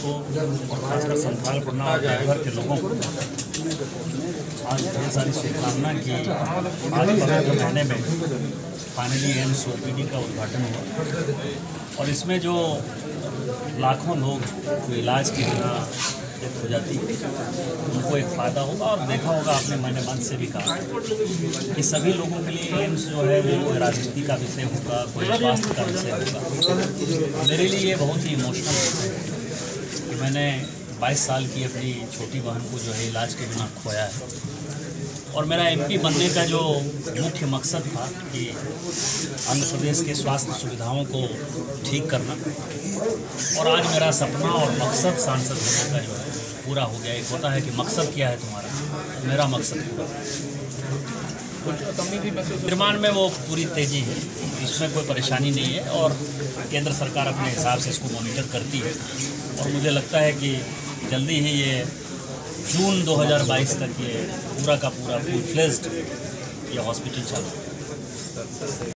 को और खासकर संथाल परगना और देवघर के लोगों को आज ढेर सारी शुभकामना की। आज पवित्र महीने में फाइनली एम्स OPD का उद्घाटन हुआ और इसमें जो लाखों लोग जो इलाज की बिना डेथ हो जाती है उनको एक फ़ायदा होगा। और देखा होगा आपने, मैंने मन से भी कहा कि सभी लोगों के लिए एम्स जो है वो कोई राजनीति का विषय होगा, कोई स्वास्थ्य का विषय होगा। मेरे लिए ये बहुत ही इमोशनल विषय है कि मैंने 22 साल की अपनी छोटी बहन को जो है इलाज के बिना खोया है और मेरा MP बनने का जो मुख्य मकसद था कि आंध्र प्रदेश के स्वास्थ्य सुविधाओं को ठीक करना, और आज मेरा सपना और मकसद सांसद होने का जो है पूरा हो गया। एक होता है कि मकसद क्या है तुम्हारा, मेरा मकसद पूरा। निर्माण में वो पूरी तेज़ी है, इसमें कोई परेशानी नहीं है और केंद्र सरकार अपने हिसाब से इसको मॉनिटर करती है और मुझे लगता है कि जल्दी ही ये जून 2022 तक ये पूरा का पूरा फुल फ्लेज्ड ये हॉस्पिटल चालू है।